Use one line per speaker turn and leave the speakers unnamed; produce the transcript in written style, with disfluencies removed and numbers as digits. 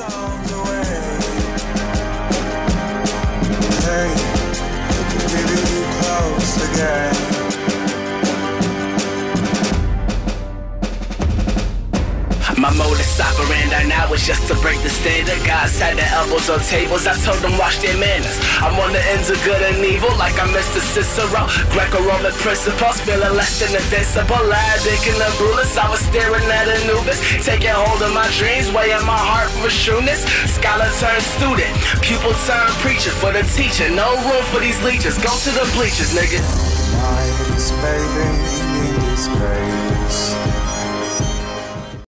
songs away. Hey, baby, you close again.
My modus operandi now is just to break the standard. Guys had their elbows on tables, I told them wash their manners. I'm on the ends of good and evil like I'm Mr. Cicero. Greco-Roman principles, feeling less than invincible. Addict in the brewless, I was staring at Anubis, taking hold of my dreams, weighing my heart for shrewdness. Scholar turned student, pupil turned preacher. For the teacher, no room for these leeches. Go to the bleachers, nigga.
Nights bathing in disgrace.